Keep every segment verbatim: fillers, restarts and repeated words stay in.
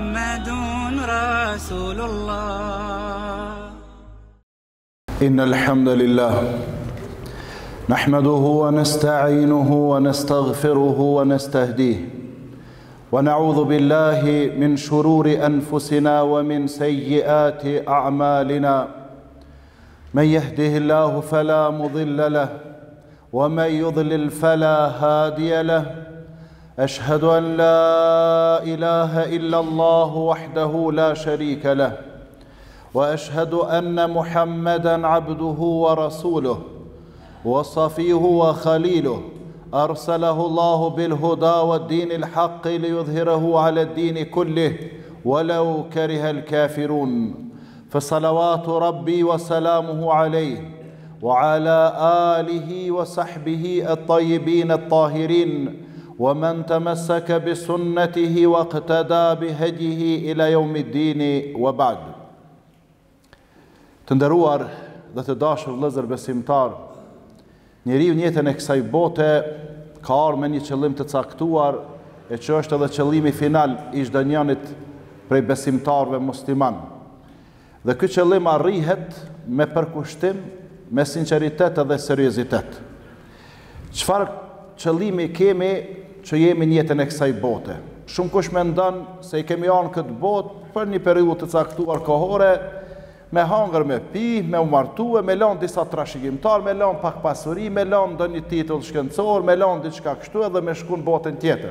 محمد رسول الله. إن الحمد لله نحمده ونستعينه ونستغفره ونستهديه ونعوذ بالله من شرور أنفسنا ومن سيئات أعمالنا. من يهده الله فلا مضل له ومن يضلل فلا هادي له. أشهد أن لا إله إلا الله وحده لا شريك له وأشهد أن محمدًا عبده ورسوله وصفيه وخليله أرسله الله بالهدى والدين الحق ليظهره على الدين كله ولو كره الكافرون. فصلوات ربي وسلامه عليه وعلى آله وصحبه الطيبين الطاهرين ومن تمسك بسنته واقتدى بهديه إلى يوم الدين وبعد. Të nderuar dhe të dashur vëllezër besimtar, njeriu në jetën e kësaj bote ka ardhur me një qëllim të caktuar, e që është edhe qëllimi final i çdo njanit prej besimtarëve musliman. Dhe ky qëllim arrihet me përkushtim, me sinqeritet dhe seriozitet. Çfarë qëllimi kemi që jemi në jetën e kësaj bote? Shumë kush mendon se i kemi ardhur këtë botë për një periudhë të caktuar kohore, me hangër, me pi, me u martue, me lanë disa trashëgimtar, me lanë pak pasuri, me lanë ndonjë titull shkencor, me lanë diçka kështu edhe me shku në botën tjetër.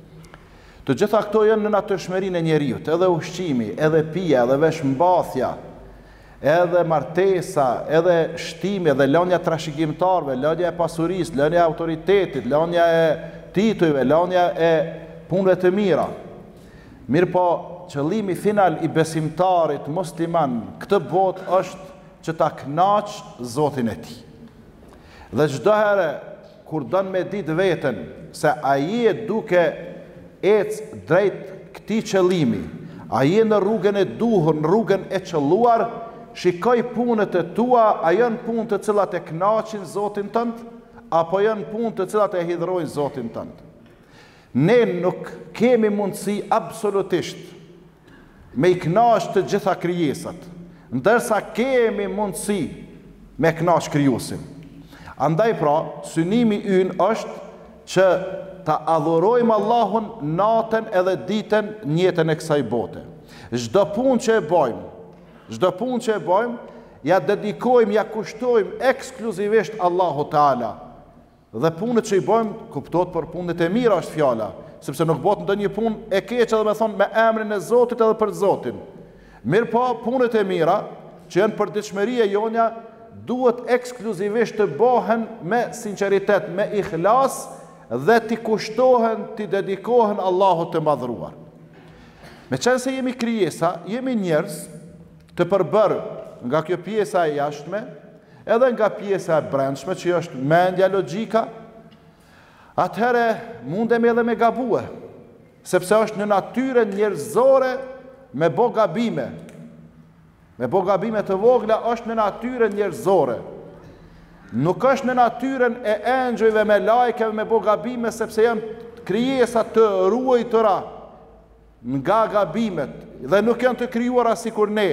Të gjitha këto janë në natyrshmërinë e njeriut, edhe ushqimi, edhe pija, edhe veshmbathja, edhe martesa, edhe shtimi, edhe lënia e trashëgimtarëve, lënia e pasurisë, lënia e autoritetit, lënia e titujve, lënia e punëve të mira. Mirë po, qëllimi final i besimtarit musliman këtë botë është që ta kënaqë Zotin e tij. Dhe çdo herë kur don me ditë veten se ai e duke ecë drejt këtij qëllimi, ai e në rrugën e duhur, në rrugën e qëlluar, shikoj punët e tua, a janë punë të cilat e kënaqin Zotin tënd, apo janë punë të cilat e hidhrojnë Zotin tënd. Ne nuk kemi mundësi absolutisht me i kënaqë të gjitha krijesat, ndërsa kemi mundësi me kënaqë krijuesin. Andaj pra, synimi ynë është që ta adhurojmë Allahun natën edhe ditën në jetën e kësaj bote. Çdo punë që e bëjmë, çdo punë që e bëjmë, ja dedikojmë, ja kushtojmë ekskluzivisht Allahu Teala. Dhe punët që i bëjmë, kuptohet për punët e mira është fjala, sepse nuk bëhet ndonjë punë e keqe edhe me thonë me emrin e Zotit edhe për Zotin. Mirë po, punët e mira që janë për ditëshmëria jonja duhet ekskluzivisht të bëhen me sinqeritet, me ikhlas dhe t'i kushtohen, t'i dedikohen Allahut të madhruar. Me qenë se jemi krijesa, jemi njerëz të përbërë nga kjo pjesa e jashtme, edhe nga pjesa e brendshme që është mendja, logjika, atëhere mundemi edhe me gabue, sepse është në natyrën njerëzore me bo gabime. Me bo gabime të vogla është në natyrën njerëzore. Nuk është në natyrën e engjëjve me lajkeve me bo gabime, sepse janë krijesa të ruajtura nga gabimet dhe nuk janë të krijuara sikur ne.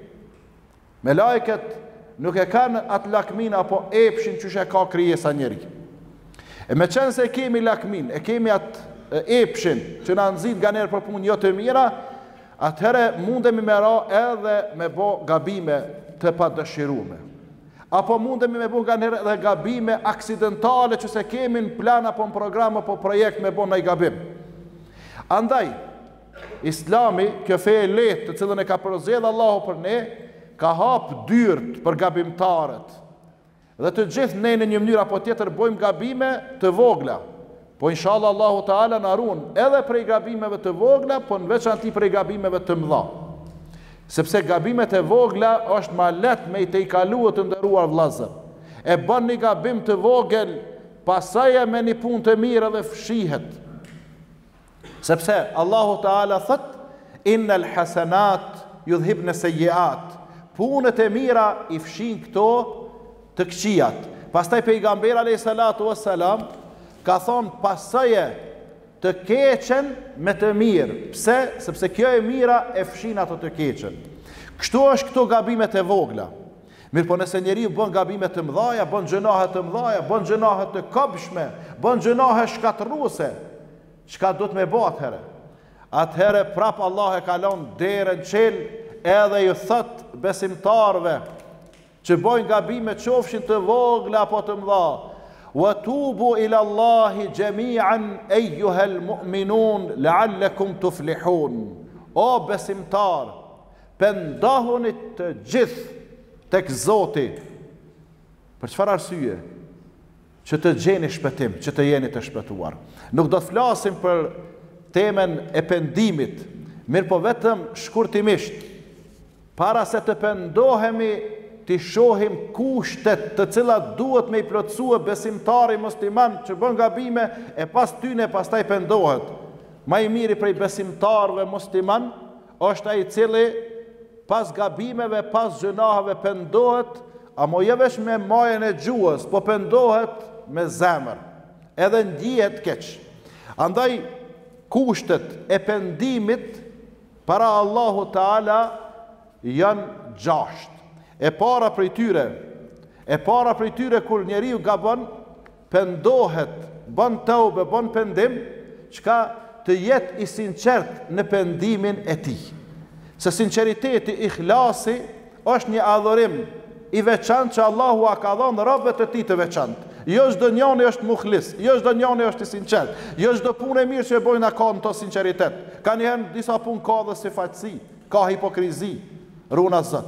Me lajket nuk e kanë atë lakmin apo epshin që e ka krijesa njeri. E me qenë se kemi lakmin, e kemi atë epshin që na nxit nga njerë për punë jo të mira, atëherë mundemi me ra edhe me bo gabime të padëshirume. Apo mundemi me bo nga njerë edhe gabime aksidentale që se kemi në plan apo në program apo projekt me bo në i gabim. Andaj, Islami, kjo fe e letë të cilën e ka përzjedhë Allahu për ne, ka hapë dyrt për gabimtarët. Dhe të gjithë ne në një mënyrë apo tjetër bojmë gabime të vogla. Po inshallah Allahu Teala na ruan edhe prej gabimeve të vogla, po në veçanti prej gabimeve të mëdha. Sepse gabimet e vogla është ma lehtë me i te i kaluar të nderuar vëllezër. E bën një gabim të vogël, pastaj me një punë të mirë dhe fshihet. Sepse Allahu Teala thot: "Innal hasanat yudhibna sayyi'at." Punët e mira i fshin këto të këqijat. Pastaj pejgamberi alayhi salatu wassalam ka thonë pasaje të keqen me të mirë. Pse? Sepse kjo e mira e fshin ato të keqen. Kështu është këto gabimet e vogla. Mirë po nëse njeriu bën gabime të mëdhaja, bën gjunahe të mëdhaja, bën gjunahe të këbshme, bën gjunahe shkatërruese, çka do të më bëj atëherë? Atëherë prap Allah e kalon derën qel edhe ju thot besimtarve që bojnë gabime qofshin të vogla apo të mëdha. Wa tubu ila Allahi jami'an ayyuhal mu'minun la'allakum tuflihun. O besimtar, pendohuni të gjithë tek Zoti. Për çfarë arsye? Që të gjeni shpëtim, që të jeni të shpëtuar. Nuk do të flasim për temën e pendimit, mirë po vetëm shkurtimisht, para se të pendohemi, të shohim kushtet të cilat duhet me i plotësue besimtari musliman që bën gabime e pas tyne pastaj pendohet. Ma i miri prej besimtarve musliman është ai i cili pas gabimeve, pas gjunaheve pendohet, a mo jo vesh me majën e gjuhës, po pendohet me zemër, edhe ndihet keq. Andaj kushtet e pendimit para Allahu Teala janë gjashtë. E para prej tyre, e para prej tyre kur njeriu gabon, pendohet, bën taube, bën pendim, çka të jetë i sinqert në pendimin e tij. Se sinqeriteti, ikhlasi është një adhurim i veçantë që Allahu a ka dhënë robët e tij të veçantë. Jo çdo njeri është mukhlis, jo çdo njeri është i sinqert, jo çdo punë e mirë që e bojnë ka në to sinqeritet. Ka njëherë disa punë ka dhe sifatësi, ka hipokrizi, runa Zot.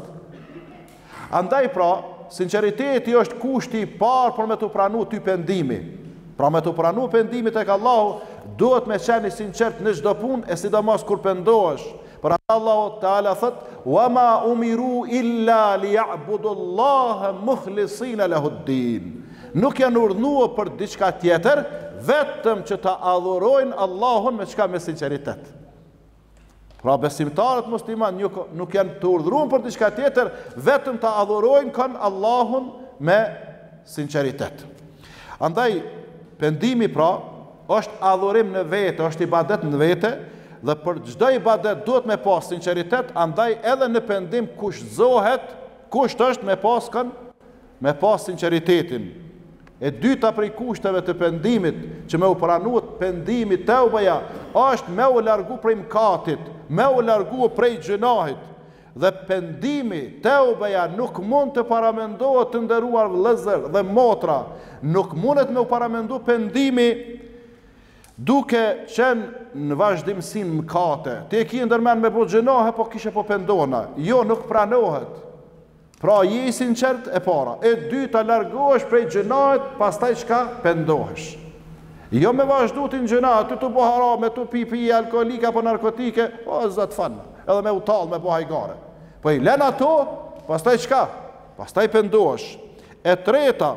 Andaj pra, sinqeriteti është kushti i parë për me të pranu ty pendimi. Pra me të pranu pendimi tek Allahu, duhet me qenë i sinqert në çdo punë, e sidomos kur pendohesh. Për Allahu Teala thot: "Wa ma umiru illa liya'budullaha mukhlisina lahud-din." Nuk janë urdhëruar për diçka tjetër, vetëm që ta adhurojnë Allahun me çka me sinqeritet. Pra besimtarët musliman nuk janë të urdhëruar për diçka tjetër, vetëm ta adhurojnë kanë Allahun me sinqeritet. Andaj pendimi pra është adhurim në vete, është ibadet në vete, dhe për çdo ibadet duhet me pas sinqeritet, andaj edhe në pendim kushtohet, kusht është me pas kanë me pas sinqeritetin. E dyta prej kushteve të pendimit, që me u pranuat pendimi teubeja, është me u largu prej mkatit, me u largu prej gjunahit. Dhe pendimi teubeja nuk mund të paramendohet të nderuar vëllezër dhe motra, nuk mundet me u paramendu pendimi duke qenë në vazhdimsin mkate. Ti e ki ndërmen me bo gjunahe, po kishe po pendona. Jo, nuk pranohet. Pra je i sinqert e para. E dyta, largohesh prej gjunahet, pastaj çka pendohesh. Jo me vazhdu ti në gjunahet, ty të bo harame, ty pi pi alkoholike apo narkotike, o zot fan, edhe me utall, me bo hajgare. Po i len ato, pastaj çka? Pastaj pendohesh. E treta,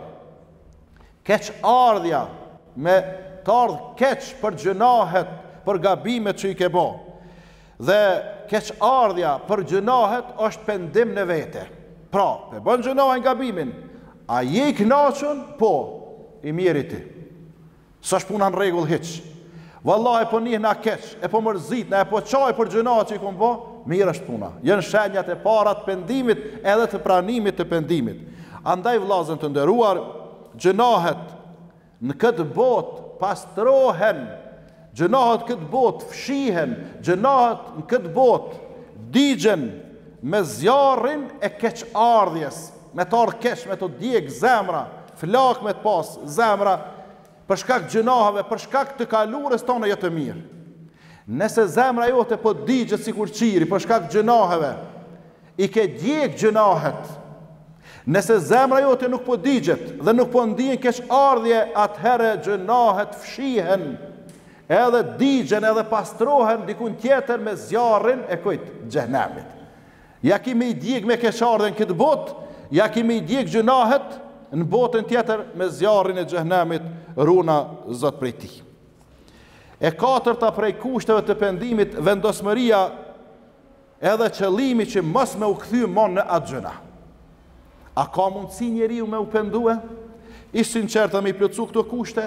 keq ardhja, me të ardh keq për gjunahet, për gabimet që i ke bo. Dhe keq ardhja për gjunahet është pendim në vete. Pra, pe bën gjunahin gabimin, a je i kënaqur? Po, i mirë ti. S'është puna në rregull hiç. Vallahi po njihna keq, e po mërzitna, e po çaj për gjunahet që i kum bë, mirë është puna. Janë shenjat e para të pendimit edhe të pranimit të pendimit. Andaj vëllazën të nderuar, gjunahet në këtë botë pastrohen, gjunahet këtë botë fshihen, gjunahet në këtë botë digjen me zjarrin e keq ardhjes, me të ardh keq, me të djeg zemra, flak me të pas zemra, për shkak gjunaheve, për shkak të kalures tonë jo të mirë. Nëse zemra jote po digjet si kur qiri, për shkak gjunaheve, i ke djeg gjunahet. Nëse zemra jote nuk po digjet dhe nuk po ndihen keq ardhje, atëherë gjunahet fshihen, edhe digjen edhe pastrohen dikun tjetër me zjarrin e kujt xhenemit. Ja kimi i djeg me keqardhjen këtë botë, ja kimi i djeg gjunahet në botën tjetër me zjarrin e xhenemit, runa Zot prej tij. E katërta prej kushteve të pendimit, vendosmëria edhe qëllimi që mos me u kthy mon në atë gjuna. A ka mundësi njeriu me u pendue? I sinqert me i plotsu këto kushte?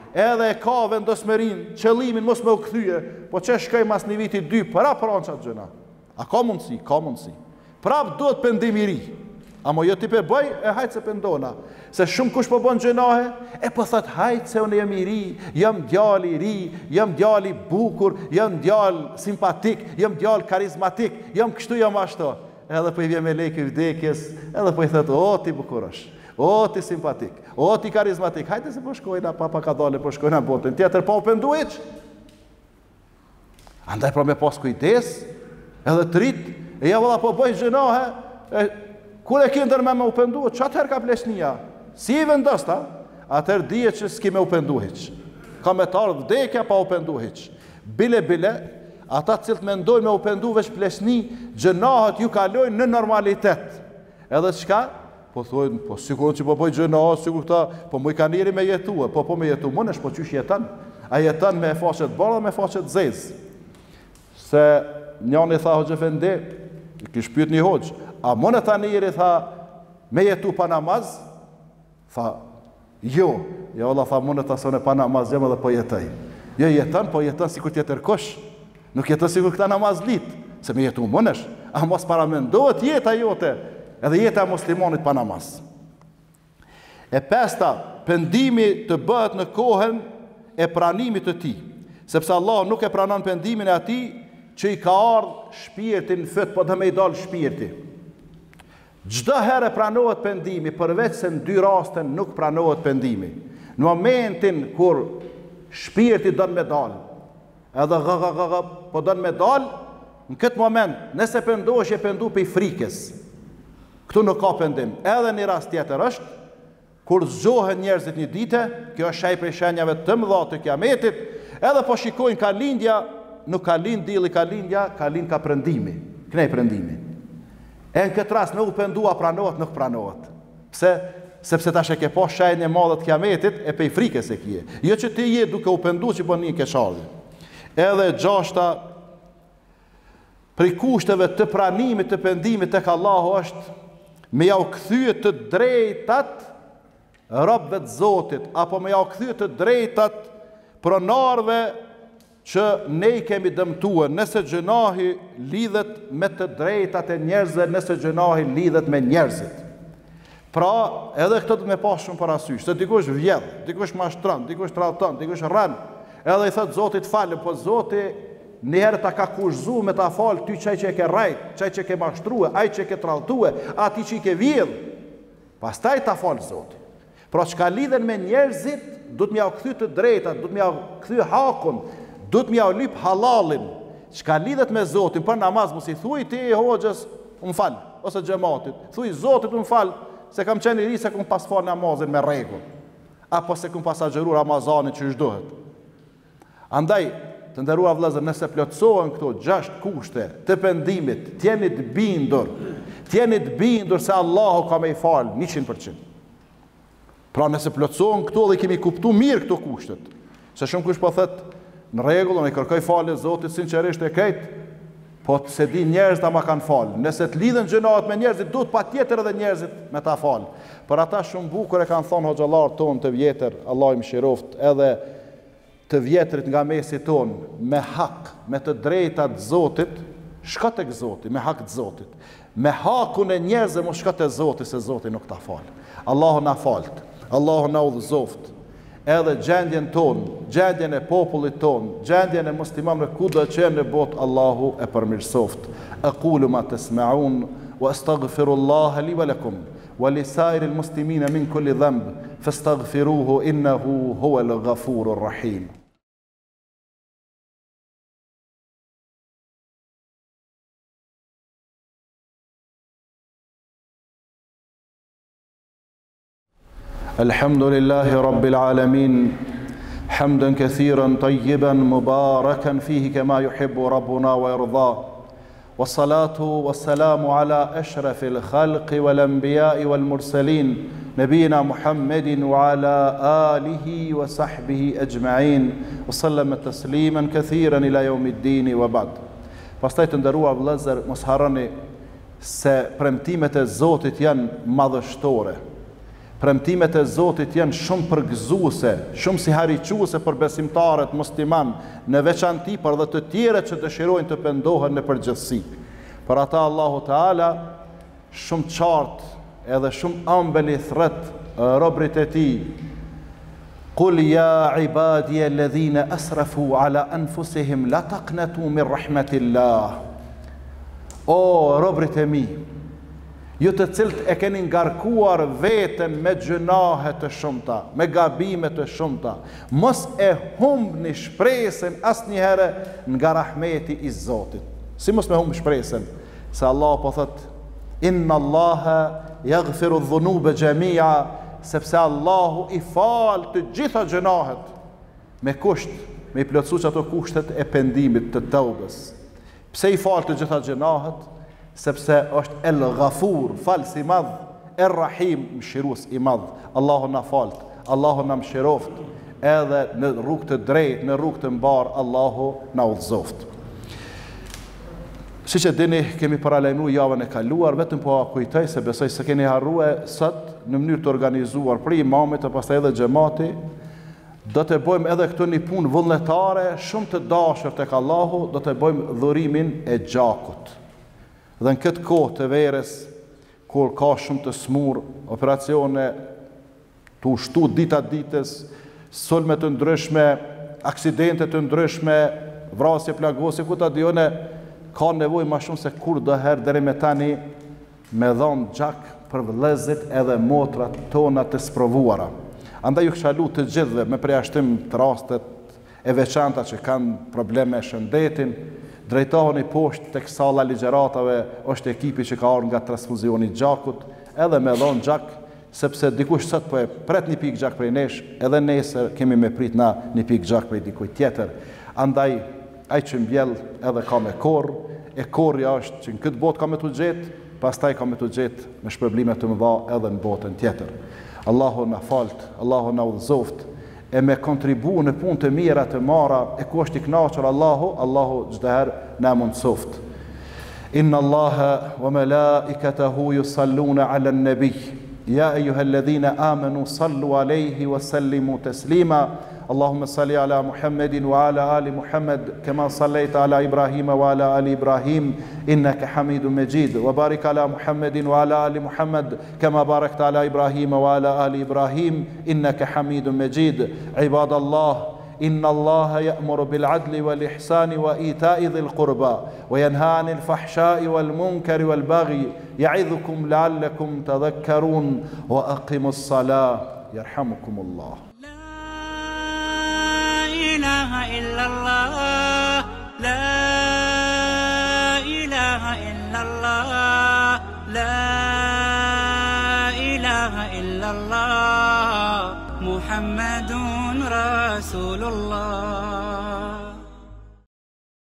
edhe e ka vendosmerin, qëllimin mos me u kthye, po që shkoj mas një viti dy, para pranë qatë gjëna. A ka mundësi? Ka mundësi. Prap duhet pendim i ri. Amo jo ti pe bëj, e hajtë se pendona. Se shumë kush po bën gjënahe, e po thot hajtë se unë jam i ri, jam djali i ri, jam djali bukur, jam djali simpatik, jam djali karizmatik, jam kështu, jam ashtu. Edhe po i vjen me lekë i vdekjes, edhe po i thot, o ti bukurosh, o ti simpatik, o ti karizmatik, hajtë se po shkojna, papa ka dhale, po shkojna botën, tjetër po pendu iq. Andaj pra me pas kujdes, edhe të rrit, e ja vëlla po bëj gjënahe, e, kur e kindër me me u pendu, që atëher ka pleshnia? Si i vendosta, atëher dhije që s'ki me u pendu hiq. Ka me tarë vdekja pa u pendu hiq. Bile, bile, ata cilët me ndojnë me u pendu veç pleshni, gjënahet ju kalojnë në normalitet. Edhe qka? Po thojnë, po sikur që po bëj gjënahet, sikur këta, po mu i ka njeri me jetu, po po me jetu, mënesh, po qysh jetan? A jetan me faqet bardha, me faqet zez. Se njani tha Hoxha Efendi, kish pyet një hoxh, a mëne ta njeri tha me jetu pa namaz? Tha, jo, jo Allah tha mëne ta sone pa namaz, jam edhe po jetoj. Jo jetan, po jetan si kur tjetër kosh, nuk jeton si kur këta namaz lit, se me jetu mënesh, a mos paramendohet jeta jote, edhe jeta muslimonit pa namaz. E pesta, pendimi të bëhet në kohën e pranimit të ti, sepse Allah nuk e pranon pendimin e ati, që i ka ardhë shpirtin fët, po dhe me i dalë shpirti. Gjdo herë pranohet pendimi, përveç se në dy rasten nuk pranohet pendimi. Në momentin kur shpirti dënë me dalë, edhe gë, gë, gë, gë, po dënë me dalë, në këtë moment, nëse pendosh e pendu për i frikës, këtu nuk ka pendim. Edhe një rast tjetër është, kur zgjohen njerëzit një dite, kjo është shaj për shenjave të mëdha të kiametit, edhe po shikojnë ka lindja, nuk ka lind dili ka lindja, ka lind ka prendimi. Kënej prendimi. E në këtë rast me u pendua pranohet, nuk pranohet. Pse? Sepse tash e ke po shajnë e madhe të kiametit, e pej frikës e kje. Jo që ti je duke u pendu që po një ke shardhi. Edhe gjashta, prej kushteve të pranimit të pendimit tek Allahu është me ja u kthyet të drejtat robëve të Zotit, apo me ja u kthyet të drejtat pronarve që ne i kemi dëmtuar, nëse gjënahi lidhet me të drejtat e njerëzve, nëse gjënahi lidhet me njerëzit. Pra, edhe këtë të me pas shumë parasysh, se dikush vjedh, dikush mashtron, dikush tradhton, dikush rran, edhe i thot Zotit falë, po Zoti njëherë ta ka kushzu me ta falë ty qaj që e ke rajt, qaj që e ke mashtruhe, aj që e ke tradhtue, ati që i ke vjedh, pastaj ta falë Zoti. Pra, që ka lidhen me njerëzit, du të mja u kthy të drejtat, du të mja u kthy hakun, du të mja u lip halalin, që ka lidhet me Zotin, për namaz mu si thuj ti i hoxhës, unë falë, ose gjematit, thuj Zotit unë falë, se kam qenë i ri se kum pas falë namazin me rregull, apo se kum pas agjeru Ramazanin që shdohet. Andaj, të nderuar vëllezër, nëse plotësohen këto gjashtë kushte të pendimit, t'jeni të bindur, t'jeni të bindur se Allahu ka me i falë njëqind përqind. Pra nëse plotësohen këto dhe kemi kuptu mirë këto kushtet, se shumë kush po thëtë, në rregull, unë i kërkoj falë Zotit sinqerisht e krejt, po se di njerëz ta ma kanë falë. Nëse të lidhen gjënahet me njerëzit, duhet pa tjetër edhe njerëzit me ta falë. Për ata shumë bukur e kanë thonë hoxhallar tonë të vjetër, Allah i mëshiroft, edhe të vjetrit nga mesi tonë, me hak, me të drejtat Zotit, shko tek Zoti, me hak të Zotit. Me hakun e njerëzve mos shko te Zoti, se Zoti nuk ta falë. Allahu na falt, Allahu na udhëzoft. Edhe gjendjen tonë, gjendjen e popullit tonë, gjendjen e muslimanëve kudo qenë në botë, Allahu e përmirësoft. Aqulu ma tasma'un wa astaghfirullaha li wa lakum wa li sa'iril muslimina min kulli dhanb fastaghfiruhu innahu huwal ghafurur rahim. الحمد لله رب العالمين حمدا كثيرا طيبا مباركا فيه كما يحب ربنا ويرضاه والصلاة والسلام على أشرف الخلق والأنبياء والمرسلين نبينا محمد وعلى آله وصحبه أجمعين وسلم تسليما كثيرا إلى يوم الدين وبعد. Pastaj të nderuar vëllezër, mos harroni se premtimet e Zotit janë madhështore. Premtimet e Zotit janë shumë përgëzuese, shumë si hariquese për besimtarët musliman, në veçanti për dhe të tjere që dëshirojnë të pendohen në përgjithësi. Për ata Allahu Teala shumë qartë edhe shumë ëmbël i thret robrit e tij. Qul ya ibadiya alladhina asrafu ala anfusihim la taqnatu min rahmatillah. O robrit e mi, ju të cilët e keni ngarkuar veten me gjunahe të shumta, me gabime të shumta, mos e humbni shpresën asnjëherë nga rahmeti i Zotit. Si mos me humb shpresën? Se Allah po thot: Inna Allaha yaghfiru dhunuba jami'a, sepse Allahu i fal të gjitha gjunahet, me kusht, me i plotësu që ato kushtet e pendimit të tëubës. Pse i fal të gjitha gjunahet? Sepse është El Ghafur, falës i madh, El Rahim, mëshirues i madh. Allahu na falt, Allahu na mëshiroft, edhe në rrugë të drejtë, në rrugë të mbar, Allahu na udhëzoft. Si që dini, kemi paralajmëruar javën e kaluar, vetëm po kujtoj se besoj se keni harruar sot në mënyrë të organizuar për imamit e pastaj edhe xhamati, do të bëjmë edhe këtu një punë vullnetare, shumë të dashur tek Allahu, do të bëjmë dhurimin e gjakut. Dhe në këtë kohë të verës, kur ka shumë të smur, operacione të ushtu dita ditës, sulme të ndryshme, aksidente të ndryshme, vrasje plagosje, ku ta dione, ka nevojë më shumë se kur do herë deri me tani me dhënë gjak për vëllezërit edhe motrat tona të sprovuara. Andaj ju kisha lutur të gjithëve me përjashtim të rastet e veçanta që kanë probleme me shëndetin, drejtoheni poshtë tek salla ligjëratave, është ekipi që ka ardhur nga transfuzioni i gjakut, edhe me dhënë gjak, sepse dikush sot po e pret një pikë gjak prej nesh, edhe nesër kemi me prit na një pikë gjak prej dikujt tjetër. Andaj ai që mbjell edhe ka me korr, e korrja është që në këtë botë ka me të gjetë, pastaj ka me të gjetë me shpërblime të mëdha edhe në botën tjetër. Allahu na falt, Allahu na udhëzoft, e me kontribu në punë të mira të mara, e ku është i kënaqur Allahu, Allahu çdo herë na mundsoft. Inna Allaha wa malaikatahu yusalluna ala an-nabi. Ya ayyuhalladhina amanu sallu alayhi wa sallimu taslima. اللهم صل على محمد وعلى آل محمد كما صليت على إبراهيم وعلى آل إبراهيم إنك حميد مجيد وبارك على محمد وعلى آل محمد كما باركت على إبراهيم وعلى آل إبراهيم إنك حميد مجيد عباد الله إن الله يأمر بالعدل والإحسان وإيتاء ذي القربى وينهى عن الفحشاء والمنكر والبغي يعظكم لعلكم تذكرون وأقيموا الصلاة يرحمكم الله. لا إله إلا الله لا إله إلا الله لا إله إلا الله محمد رسول الله.